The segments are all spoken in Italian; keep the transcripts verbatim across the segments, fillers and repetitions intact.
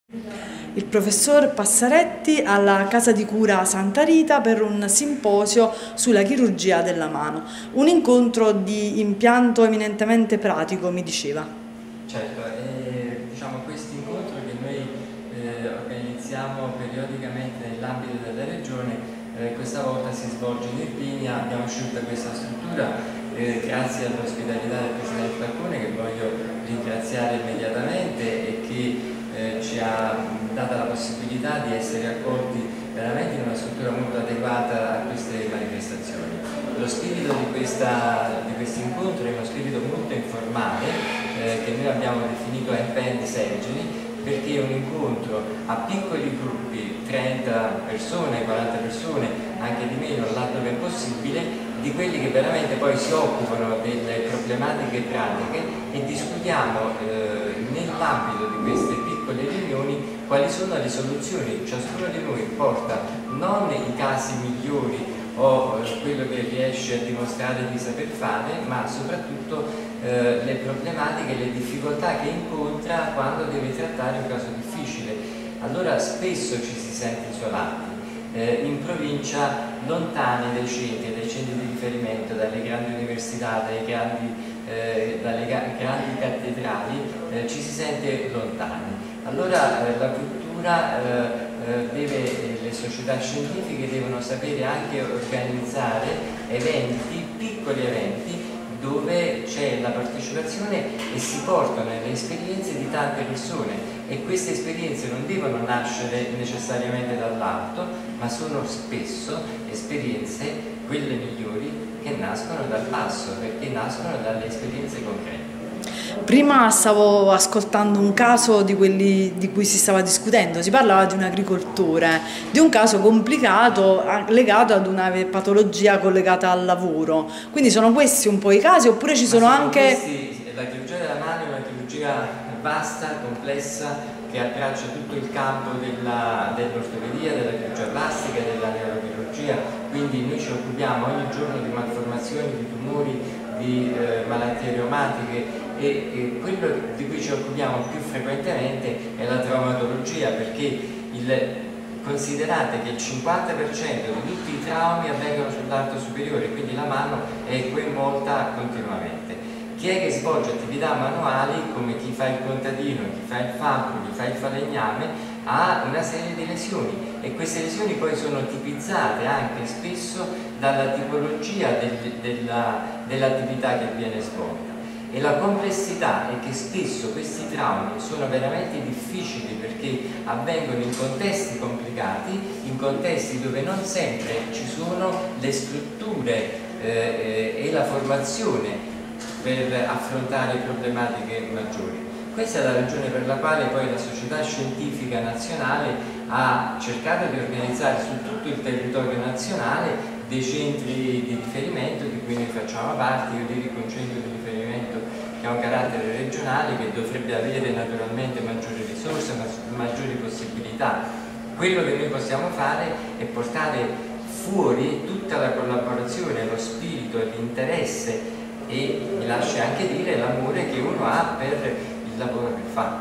Il professor Passaretti alla Casa di Cura Santa Rita per un simposio sulla chirurgia della mano, un incontro di impianto eminentemente pratico, mi diceva. Certo, eh, diciamo questo incontro che noi eh, organizziamo periodicamente nell'ambito della regione, eh, questa volta si svolge in Irpinia. Abbiamo scelto questa struttura eh, grazie all'ospitalità del Presidente Falcone, che voglio ringraziare immediatamente e che Eh, ci ha data la possibilità di essere accolti veramente in una struttura molto adeguata a queste manifestazioni. Lo spirito di, questa, di questo incontro è uno spirito molto informale eh, che noi abbiamo definito Empendi Sergini, perché è un incontro a piccoli gruppi, trenta persone, quaranta persone, anche di meno laddove è possibile, di quelli che veramente poi si occupano delle problematiche pratiche e discutiamo eh, nell'ambito di queste piccole riunioni quali sono le soluzioni. Ciascuno di noi porta non i casi migliori o eh, quello che riesce a dimostrare di saper fare, ma soprattutto eh, le problematiche e le difficoltà che incontra quando deve trattare un caso difficile. Allora spesso ci si sente isolati. Eh, in provincia, lontani dai centri, dai centri di riferimento, dalle grandi università, dai grandi, eh, dalle grandi cattedrali, eh, ci si sente lontani. Allora eh, la cultura eh, deve, le società scientifiche devono sapere anche organizzare eventi, piccoli eventi, dove c'è la partecipazione e si portano le esperienze di tante persone, e queste esperienze non devono nascere necessariamente dall'alto, ma sono spesso esperienze, quelle migliori, che nascono dal basso, perché nascono dalle esperienze concrete. Prima stavo ascoltando un caso di quelli di cui si stava discutendo, si parlava di un agricoltore, di un caso complicato legato ad una patologia collegata al lavoro. Quindi sono questi un po' i casi, oppure ci sono, sono anche... Questi, la chirurgia della mano è una chirurgia vasta, complessa, che abbraccia tutto il campo dell'ortopedia, della chirurgia plastica e della neurochirurgia. Quindi noi ci occupiamo ogni giorno di malformazioni, di tumori, di eh, malattie reumatiche, e, e quello di cui ci occupiamo più frequentemente è la traumatologia, perché il, considerate che il cinquanta per cento di tutti i traumi avvengono sull'arto superiore, quindi la mano è coinvolta continuamente. Chi è che svolge attività manuali, come chi fa il contadino, chi fa il falco, chi fa il falegname, ha una serie di lesioni, e queste lesioni poi sono tipizzate anche spesso dalla tipologia del, dell'attività dell che viene svolta. E la complessità è che spesso questi traumi sono veramente difficili, perché avvengono in contesti complicati, in contesti dove non sempre ci sono le strutture eh, e la formazione per affrontare problematiche maggiori. Questa è la ragione per la quale poi la Società Scientifica Nazionale ha cercato di organizzare su tutto il territorio nazionale dei centri di riferimento di cui noi facciamo parte. Io dirigo un centro di riferimento che ha un carattere regionale, che dovrebbe avere naturalmente maggiori risorse, maggiori possibilità. Quello che noi possiamo fare è portare fuori tutta la collaborazione, lo spirito e l'interesse, e mi lasci anche dire l'amore che uno ha per il lavoro che fa.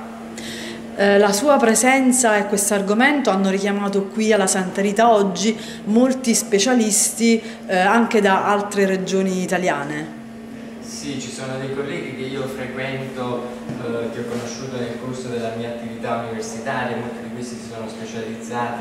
Eh, la sua presenza e questo argomento hanno richiamato qui alla Santa Rita oggi molti specialisti eh, anche da altre regioni italiane. Sì, ci sono dei colleghi che io frequento, eh, che ho conosciuto nel corso della mia attività universitaria, molti di questi si sono specializzati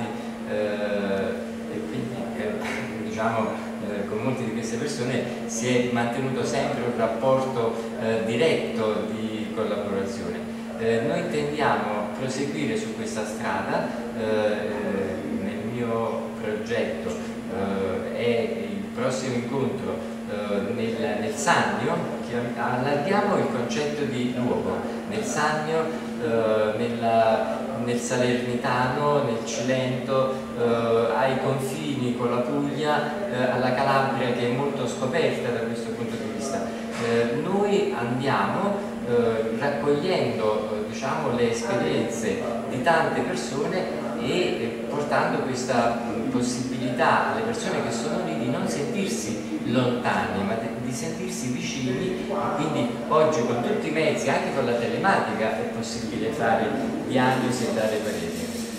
eh, e quindi eh, diciamo eh, con molte di queste persone si è mantenuto sempre un rapporto eh, diretto di collaborazione. Eh, noi intendiamo proseguire su questa strada. Eh, nel mio progetto eh, è il prossimo incontro eh, nel, nel Sannio, che allarghiamo il concetto di luogo, nel Sannio, eh, nella, nel Salernitano, nel Cilento, eh, ai confini con la Puglia, eh, alla Calabria, che è molto scoperta da questo punto di vista. Eh, noi andiamo Eh, raccogliendo eh, diciamo, le esperienze di tante persone e eh, portando questa mh, possibilità alle persone che sono lì di non sentirsi lontani, ma di sentirsi vicini, e quindi oggi con tutti i mezzi, anche con la telematica, è possibile fare diagnosi e dare pareri.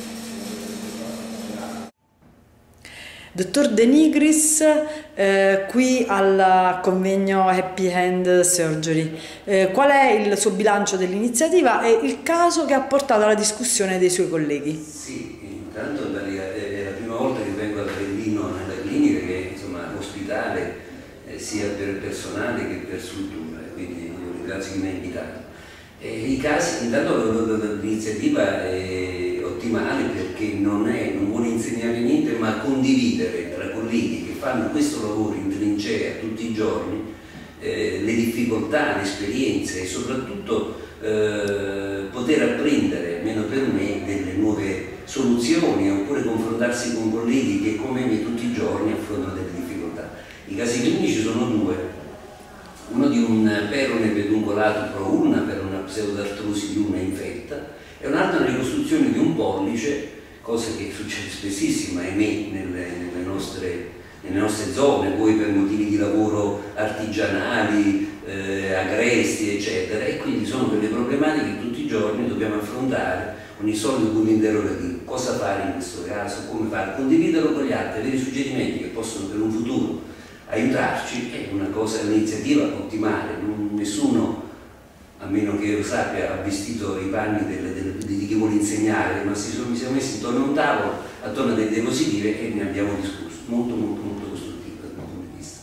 Dottor De Nigris, eh, qui al convegno Happy Hand Surgery, eh, qual è il suo bilancio dell'iniziativa e il caso che ha portato alla discussione dei suoi colleghi? Sì, intanto è la prima volta che vengo a Trentino nella clinica, che è insomma ospitale eh, sia per personale che per struttura, quindi io ringrazio chi mi ha invitato. E i casi, intanto l'iniziativa è ottimale perché non, è, non vuole insegnare niente, ma condividere tra colleghi che fanno questo lavoro in trincea tutti i giorni eh, le difficoltà, le esperienze e soprattutto eh, poter apprendere, almeno per me, delle nuove soluzioni, oppure confrontarsi con colleghi che come me tutti i giorni affrontano delle difficoltà. I casi clinici sono due. Uno di un perone peduncolato pro-ulna per una pseudartrosi di una infetta e un altro una ricostruzione di un pollice, cosa che succede spessissimo, ahimè, nelle, nelle, nostre, nelle nostre zone, poi per motivi di lavoro artigianali, eh, agresti, eccetera, e quindi sono quelle problematiche che tutti i giorni dobbiamo affrontare con il solito punto interrogativo: cosa fare in questo caso, come fare, condividerlo con gli altri, avere suggerimenti che possono per un futuro aiutarci. È una cosa, un'iniziativa ottimale. Non, nessuno, a meno che io sappia, ha vestito i panni delle, delle, di chi vuole insegnare, ma si sono, mi siamo messi intorno a un tavolo, attorno a delle diapositive e ne abbiamo discusso, molto molto molto costruttivo dal mio punto di vista.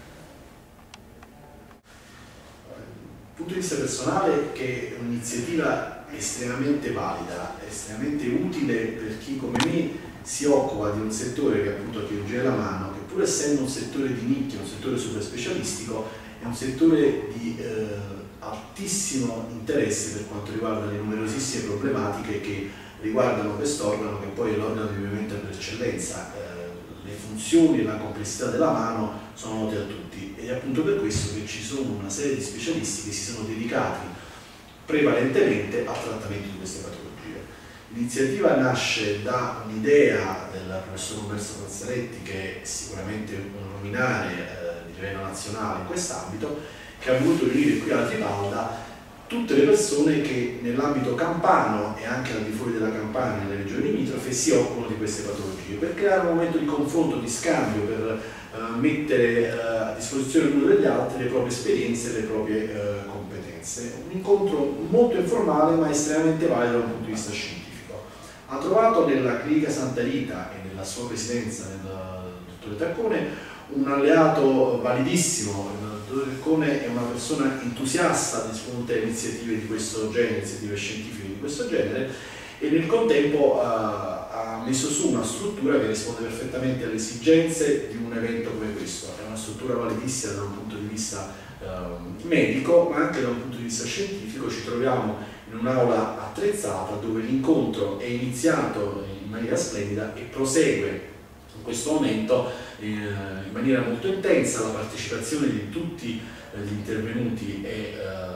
Dal punto di vista personale, che è un'iniziativa estremamente valida, estremamente utile per chi come me si occupa di un settore che è appunto la chirurgia della mano, che pur essendo un settore di nicchia, un settore super specialistico, è un settore di eh, altissimo interesse per quanto riguarda le numerosissime problematiche che riguardano quest'organo, che poi è l'organo di movimento per eccellenza. Eh, le funzioni e la complessità della mano sono note a tutti ed è appunto per questo che ci sono una serie di specialisti che si sono dedicati prevalentemente al trattamento di queste patologie. L'iniziativa nasce da un'idea del professor Umberto Mazzaretti, che è sicuramente un luminare eh, di livello nazionale in quest'ambito, che ha voluto riunire qui a Tripalda tutte le persone che nell'ambito campano e anche al di fuori della Campania, nelle regioni limitrofe, si occupano di queste patologie, per creare un momento di confronto, di scambio, per eh, mettere eh, a disposizione l'uno degli altri le proprie esperienze e le proprie eh, competenze. Un incontro molto informale ma estremamente valido dal punto di vista scientifico. Ha trovato nella clinica Santa Rita e nella sua presidenza, nel dottore Taccone, un alleato validissimo. Il dottore Taccone è una persona entusiasta di fronte a iniziative di questo genere, iniziative scientifiche di questo genere, e nel contempo uh, ha messo su una struttura che risponde perfettamente alle esigenze di un evento come questo. È una struttura validissima da un punto di vista uh, medico, ma anche da un punto di vista scientifico. Ci troviamo in un'aula attrezzata dove l'incontro è iniziato in maniera splendida e prosegue in questo momento eh, in maniera molto intensa. La partecipazione di tutti eh, gli intervenuti è eh,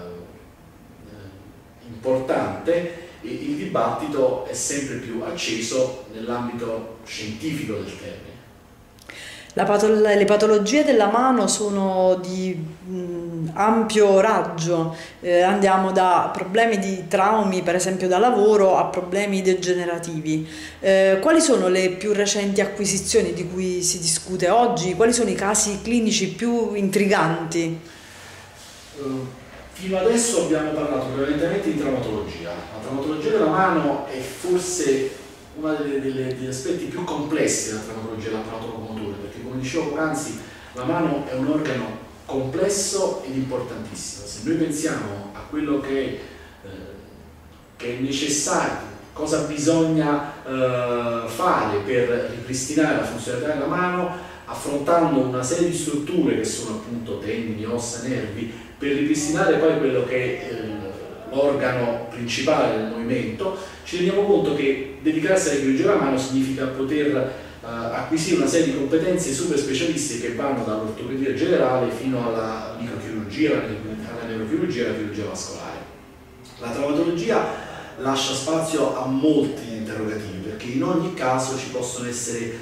importante e il dibattito è sempre più acceso nell'ambito scientifico del termine. La patol- le patologie della mano sono di mh, ampio raggio, eh, andiamo da problemi di traumi, per esempio da lavoro, a problemi degenerativi. Eh, quali sono le più recenti acquisizioni di cui si discute oggi? Quali sono i casi clinici più intriganti? Uh, fino adesso abbiamo parlato prevalentemente di traumatologia. La traumatologia della mano è forse uno degli aspetti più complessi della traumatologia dell'apparato-locomotore, perché come dicevo poc'anzi, la mano è un organo complesso ed importantissimo. Se noi pensiamo a quello che, eh, che è necessario, cosa bisogna eh, fare per ripristinare la funzionalità della mano, affrontando una serie di strutture che sono appunto tendini, ossa, nervi, per ripristinare poi quello che è eh, l'organo principale del movimento, ci rendiamo conto che dedicarsi alla chirurgia della mano significa poter uh, acquisire una serie di competenze super specialistiche che vanno dall'ortopedia generale fino alla microchirurgia, alla neurochirurgia e alla chirurgia vascolare. La traumatologia lascia spazio a molti interrogativi, perché in ogni caso ci possono essere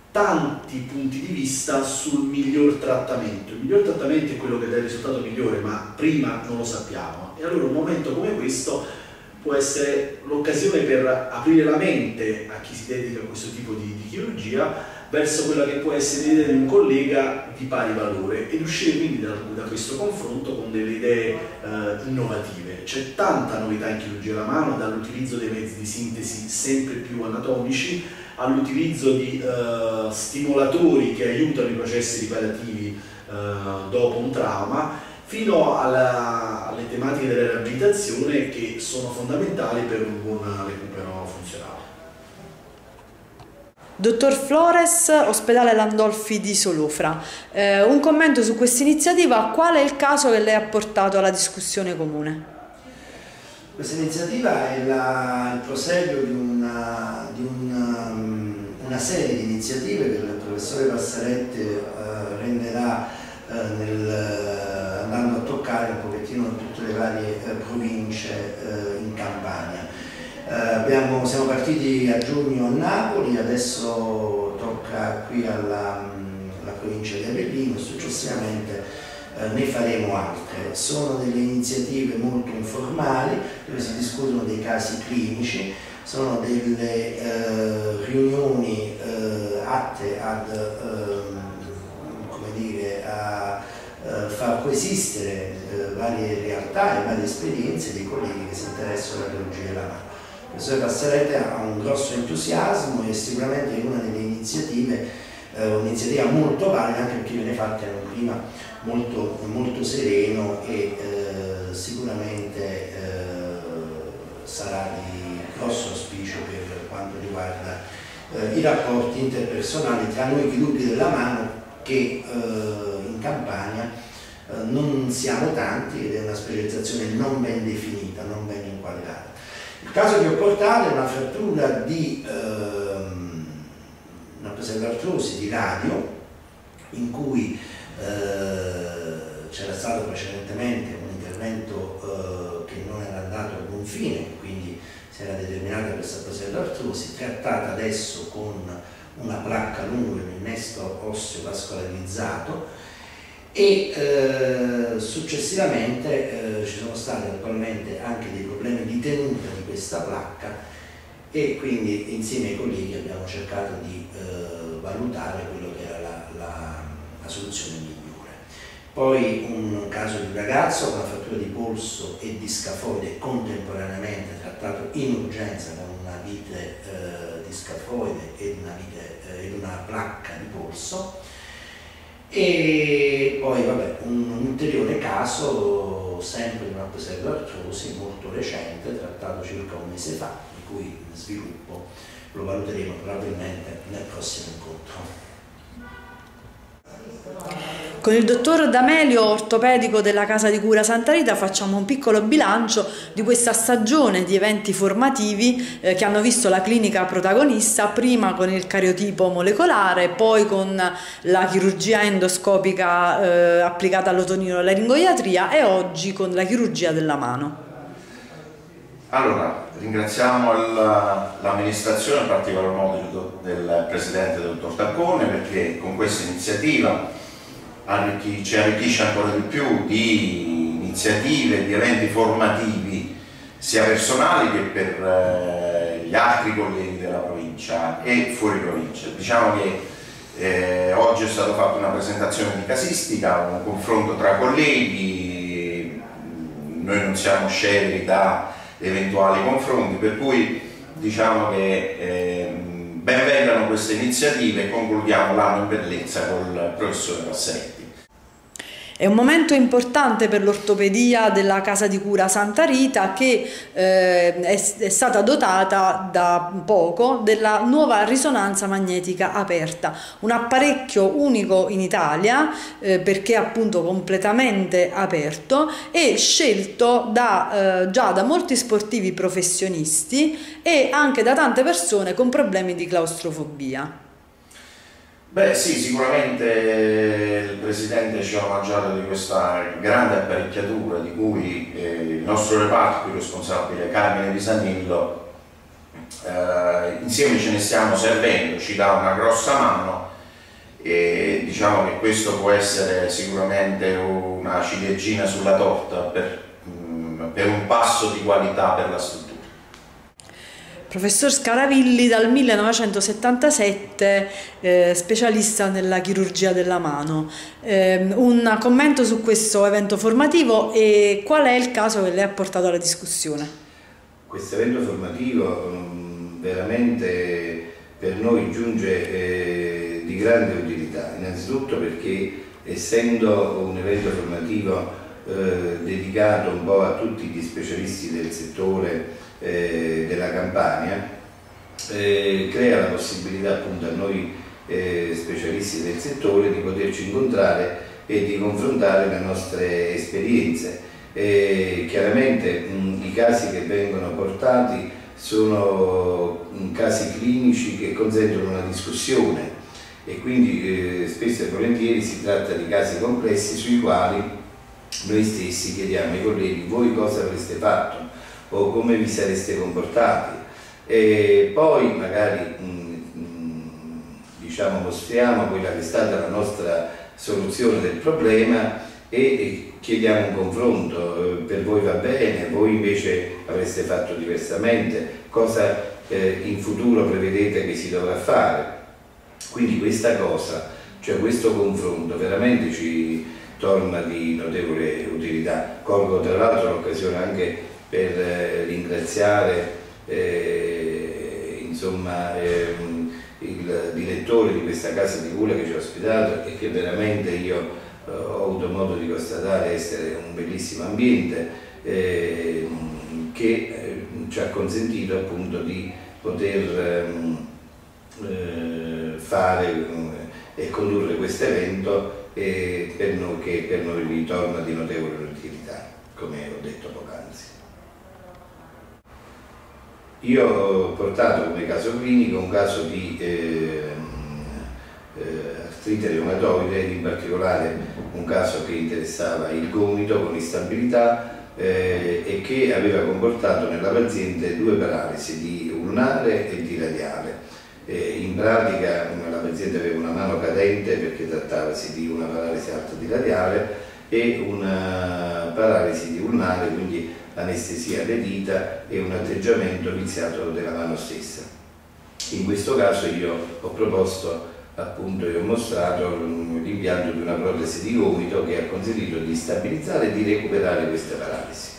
tanti punti di vista sul miglior trattamento. Il miglior trattamento è quello che dà il risultato migliore, ma prima non lo sappiamo. E allora un momento come questo può essere l'occasione per aprire la mente a chi si dedica a questo tipo di, di chirurgia verso quella che può essere l'idea di un collega di pari valore ed uscire quindi da, da questo confronto con delle idee eh, innovative. C'è tanta novità in chirurgia della mano, dall'utilizzo dei mezzi di sintesi sempre più anatomici all'utilizzo di eh, stimolatori che aiutano i processi riparativi eh, dopo un trauma, fino alla, alle tematiche della riabilitazione che sono fondamentali per un buon recupero funzionale. Dottor Flores, Ospedale Landolfi di Solofra, eh, un commento su questa iniziativa, qual è il caso che lei ha portato alla discussione comune? Questa iniziativa è la, il proseguo di, una, di una, una serie di iniziative che il professore Passarette eh, renderà eh, nel, andando a toccare un pochettino tutte le varie eh, province eh, in Campania. Eh, abbiamo, siamo partiti a giugno a Napoli, adesso tocca qui alla, alla provincia di Avellino, successivamente eh, ne faremo altre. Sono delle iniziative molto informali dove si discutono dei casi clinici, sono delle eh, riunioni eh, atte ad, eh, come dire, a eh, far coesistere eh, varie realtà e varie esperienze dei colleghi che si interessano alla chirurgia della mano. Il professore Passarette ha un grosso entusiasmo e sicuramente è una delle iniziative, eh, un'iniziativa molto valida anche perché viene fatta in un clima molto, molto sereno e eh, sicuramente eh, sarà di grosso auspicio per quanto riguarda eh, i rapporti interpersonali tra noi chirurghi della mano che eh, in Campania eh, non siamo tanti ed è una specializzazione non ben definita, non ben inquadrata. Il caso che ho portato è una frattura di ehm, una pseudoartrosi di radio in cui eh, c'era stato precedentemente un intervento eh, che non era andato a buon fine, quindi si era determinata questa pseudoartrosi, trattata adesso con una placca lunga, un innesto osseo vascolarizzato e eh, successivamente eh, ci sono stati attualmente anche dei problemi di tenuta di questa placca e quindi insieme ai colleghi abbiamo cercato di eh, valutare quello che era la, la, la soluzione migliore. Poi un caso di un ragazzo con una frattura di polso e di scafoide contemporaneamente trattato in urgenza con una vite eh, di scafoide ed una, vite, eh, ed una placca di polso. E poi vabbè, un ulteriore caso sempre di una pseudoartrosi molto recente, trattato circa un mese fa, di cui sviluppo lo valuteremo probabilmente nel prossimo incontro. Con il dottor D'Amelio, ortopedico della Casa di Cura Santa Rita, facciamo un piccolo bilancio di questa stagione di eventi formativi eh, che hanno visto la clinica protagonista, prima con il cariotipo molecolare, poi con la chirurgia endoscopica eh, applicata all'otorinolaringoiatria e oggi con la chirurgia della mano. Allora, ringraziamo l'amministrazione, in particolar modo del presidente dottor Taccone, perché con questa iniziativa arricchi, ci arricchisce ancora di più di iniziative, di eventi formativi sia personali che per eh, gli altri colleghi della provincia e fuori provincia. Diciamo che eh, oggi è stata fatta una presentazione di casistica, un confronto tra colleghi, noi non siamo scevri da eventuali confronti, per cui diciamo che eh, benvengano queste iniziative e concludiamo l'anno in bellezza col professore Passetti. È un momento importante per l'ortopedia della Casa di Cura Santa Rita che eh, è, è stata dotata da poco della nuova risonanza magnetica aperta, un apparecchio unico in Italia eh, perché appunto completamente aperto e scelto da, eh, già da molti sportivi professionisti e anche da tante persone con problemi di claustrofobia. Beh sì, sicuramente il Presidente ci ha omaggiato di questa grande apparecchiatura di cui eh, il nostro reparto, il responsabile Carmine Pisanillo, eh, insieme ce ne stiamo servendo, ci dà una grossa mano e diciamo che questo può essere sicuramente una ciliegina sulla torta per, per un passo di qualità per la struttura. Professor Scaravilli, dal millenovecentosettantasette eh, specialista nella chirurgia della mano. Eh, un commento su questo evento formativo e qual è il caso che lei ha portato alla discussione? Questo evento formativo um, veramente per noi giunge eh, di grande utilità, innanzitutto perché essendo un evento formativo eh, dedicato un po' a tutti gli specialisti del settore Eh, della Campania, eh, crea la possibilità appunto a noi eh, specialisti del settore di poterci incontrare e di confrontare le nostre esperienze. Eh, chiaramente mh, i casi che vengono portati sono mh, casi clinici che consentono una discussione e quindi eh, spesso e volentieri si tratta di casi complessi sui quali noi stessi chiediamo ai colleghi: voi cosa avreste fatto? O come vi sareste comportati, e poi magari mh, mh, diciamo mostriamo quella che è stata la nostra soluzione del problema e, e chiediamo un confronto: per voi va bene, voi invece avreste fatto diversamente, cosa eh, in futuro prevedete che si dovrà fare. Quindi questa cosa, cioè questo confronto veramente ci torna di notevole utilità. Colgo tra l'altro l'occasione anche per eh, ringraziare eh, insomma, ehm, il direttore di questa casa di cura che ci ha ospitato e che veramente io eh, ho avuto modo di constatare essere un bellissimo ambiente eh, che eh, ci ha consentito appunto di poter eh, fare eh, e condurre questo evento e per noi, che per noi ritorna di notevole utilità, come ho detto poc'anzi. Io ho portato come caso clinico un caso di eh, eh, artrite reumatoide, in particolare un caso che interessava il gomito con instabilità eh, e che aveva comportato nella paziente due paralisi, di ulnare e di radiale. Eh, in pratica la paziente aveva una mano cadente perché trattavasi di una paralisi alta di radiale e una paralisi di ulnare, quindi anestesia alle dita e un atteggiamento viziato della mano stessa. In questo caso io ho proposto appunto e ho mostrato l'impianto di una protesi di gomito che ha consentito di stabilizzare e di recuperare queste paralisi.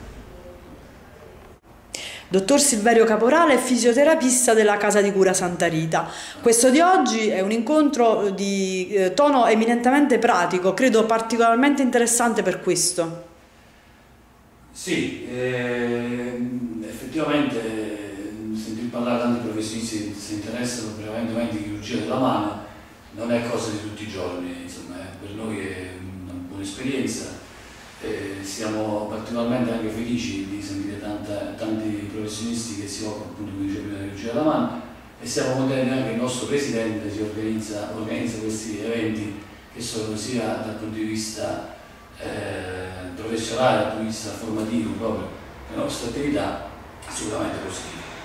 Dottor Silverio Caporale è fisioterapista della Casa di Cura Santa Rita. Questo di oggi è un incontro di eh, tono eminentemente pratico, credo particolarmente interessante per questo. Sì, eh, effettivamente sentir parlare tanti professionisti che si interessano prevalentemente di chirurgia della mano non è cosa di tutti i giorni, insomma, eh, per noi è una buona esperienza. Eh, siamo particolarmente anche felici di sentire tanta, tanti professionisti che si occupano appunto di chirurgia della mano e siamo contenti anche che il nostro presidente si organizza, organizza questi eventi che sono sia dal punto di vista eh, professionale, dal punto di vista formativo proprio le nostre attività sicuramente positive.